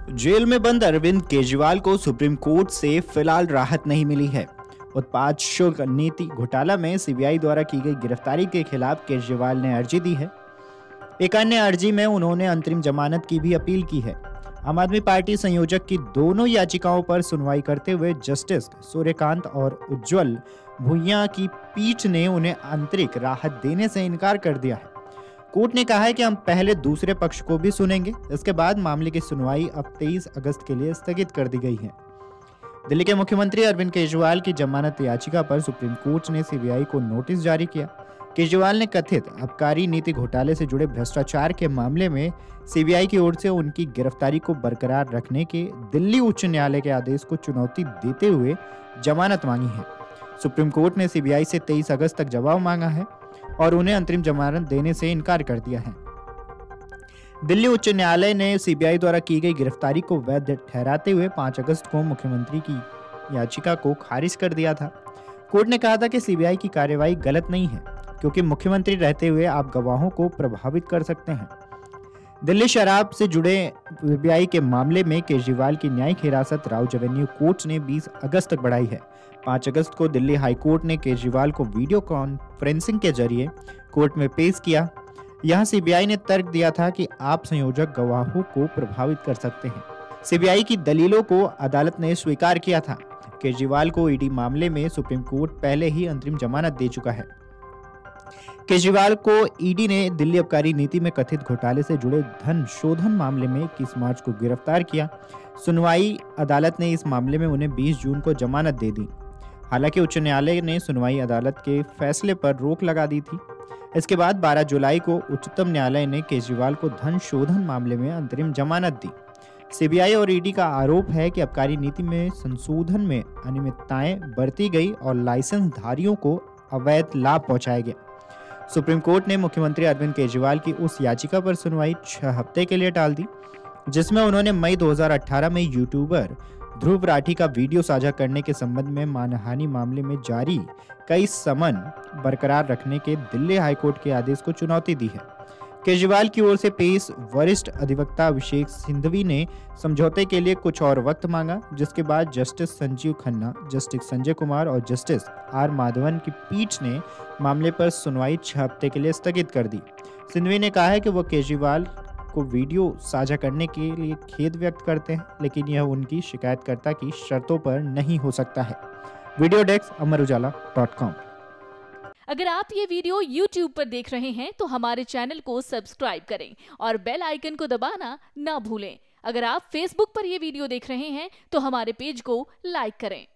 Jail में बंद अरविंद केजरीवाल को सुप्रीम कोर्ट से फिलहाल राहत नहीं मिली है। उत्पाद शुल्क नीति घोटाला में सीबीआई द्वारा की गई गिरफ्तारी के खिलाफ केजरीवाल ने अर्जी दी है। एक अन्य अर्जी में उन्होंने अंतरिम जमानत की भी अपील की है। आम आदमी पार्टी संयोजक की दोनों याचिकाओं पर सुनवाई करते हुए जस्टिस सूर्यकांत और उज्जवल भुइयां की पीठ ने उन्हें आंतरिक राहत देने से इनकार कर दिया है। कोर्ट ने कहा है कि हम पहले दूसरे पक्ष को भी सुनेंगे। इसके बाद मामले की सुनवाई अब 23 अगस्त के लिए स्थगित कर दी गई है। दिल्ली के मुख्यमंत्री अरविंद केजरीवाल की जमानत याचिका पर सुप्रीम कोर्ट ने सीबीआई को नोटिस जारी किया। केजरीवाल ने कथित आबकारी नीति घोटाले से जुड़े भ्रष्टाचार के मामले में सीबीआई की ओर से उनकी गिरफ्तारी को बरकरार रखने के दिल्ली उच्च न्यायालय के आदेश को चुनौती देते हुए जमानत मांगी है। सुप्रीम कोर्ट ने सीबीआई से 23 अगस्त तक जवाब मांगा है और उन्हें अंतरिम जमानत देने से इनकार कर दिया है। दिल्ली उच्च न्यायालय ने सीबीआई द्वारा की गई गिरफ्तारी को वैध ठहराते हुए 5 अगस्त को मुख्यमंत्री की याचिका को खारिज कर दिया था। कोर्ट ने कहा था कि सीबीआई की कार्यवाही गलत नहीं है क्योंकि मुख्यमंत्री रहते हुए आप गवाहों को प्रभावित कर सकते हैं। दिल्ली शराब से जुड़े सीबीआई के मामले में केजरीवाल की न्यायिक हिरासत राउज एवेन्यू कोर्ट ने 20 अगस्त तक बढ़ाई है। 5 अगस्त को दिल्ली हाई कोर्ट ने केजरीवाल को वीडियो कॉन्फ्रेंसिंग के जरिए कोर्ट में पेश किया। यहां सीबीआई ने तर्क दिया था कि आप संयोजक गवाहों को प्रभावित कर सकते हैं। सीबीआई की दलीलों को अदालत ने स्वीकार किया था। केजरीवाल को ईडी मामले में सुप्रीम कोर्ट पहले ही अंतरिम जमानत दे चुका है। केजरीवाल को ईडी ने दिल्ली आबकारी नीति में कथित घोटाले से जुड़े धन शोधन मामले में 21 मार्च को गिरफ्तार किया। सुनवाई अदालत ने इस मामले में उन्हें 20 जून को जमानत दे दी। हालांकि उच्च न्यायालय ने सुनवाई अदालत के फैसले पर रोक लगा दी थी। इसके बाद 12 जुलाई को उच्चतम न्यायालय ने केजरीवाल को धन शोधन मामले में अंतरिम जमानत दी। सीबीआई और ईडी का आरोप है कि आबकारी नीति में संशोधन में अनियमितताएं बरती गई और लाइसेंस धारियों को अवैध लाभ पहुंचाया गया। सुप्रीम कोर्ट ने मुख्यमंत्री अरविंद केजरीवाल की उस याचिका पर सुनवाई 6 हफ्ते के लिए टाल दी जिसमें उन्होंने मई 2018 में यूट्यूबर ध्रुव राठी का वीडियो साझा करने के संबंध में मानहानि मामले में जारी कई समन बरकरार रखने के दिल्ली हाईकोर्ट के आदेश को चुनौती दी है। केजरीवाल की ओर से पेश वरिष्ठ अधिवक्ता अभिषेक सिंघवी ने समझौते के लिए कुछ और वक्त मांगा, जिसके बाद जस्टिस संजीव खन्ना, जस्टिस संजय कुमार और जस्टिस आर माधवन की पीठ ने मामले पर सुनवाई 6 हफ्ते के लिए स्थगित कर दी। सिंघवी ने कहा है कि वह केजरीवाल को वीडियो साझा करने के लिए खेद व्यक्त करते हैं, लेकिन यह उनकी शिकायतकर्ता की शर्तों पर नहीं हो सकता है। वीडियो डेस्क अमरउजाला.com। अगर आप ये वीडियो YouTube पर देख रहे हैं तो हमारे चैनल को सब्सक्राइब करें और बेल आइकन को दबाना ना भूलें। अगर आप Facebook पर ये वीडियो देख रहे हैं तो हमारे पेज को लाइक करें।